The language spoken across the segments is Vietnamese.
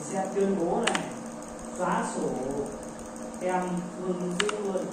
sẽ tuyên bố này xóa sổ tem Phương giữ luôn.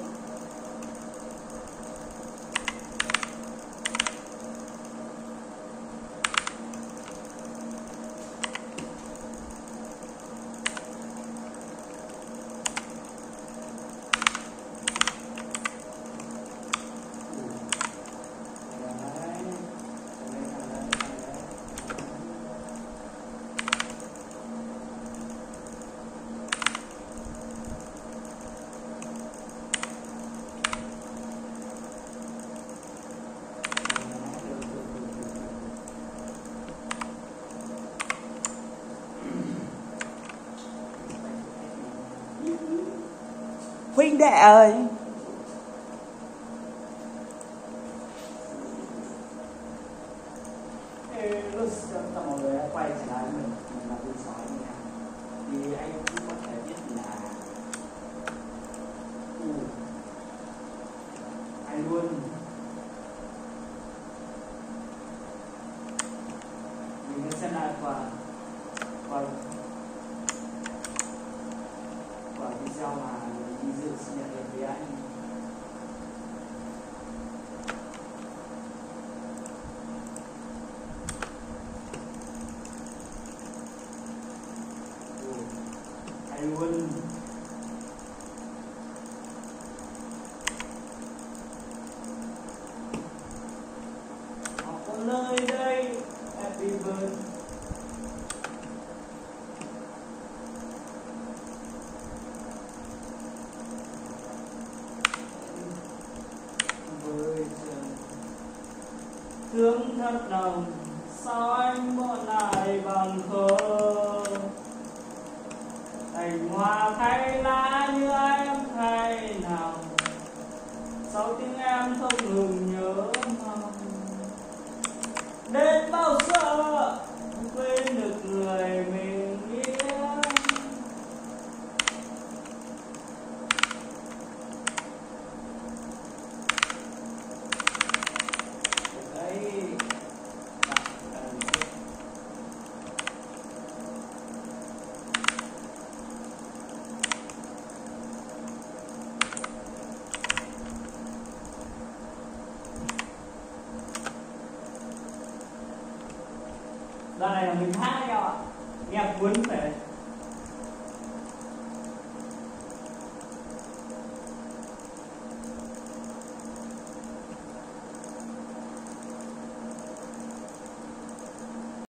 Huynh đệ ơi, lúc tất mọi người đã quay trở lại mình là Vương Sói nha, thì anh cũng có thể biết là anh luôn mình sẽ lại qua video mà đi dự sinh nhật với anh. Anh luôn học có nơi đây happy birthday. Thương thật lòng sao anh bỏ lại bằng khờ, cành hoa thay lá như em thay nào, sau tiếng em không ngừng nhớ mong. Đến bao giờ quên được người mình yêu. Đoạn này là mình hát đấy các bạn, nghe cuốn phải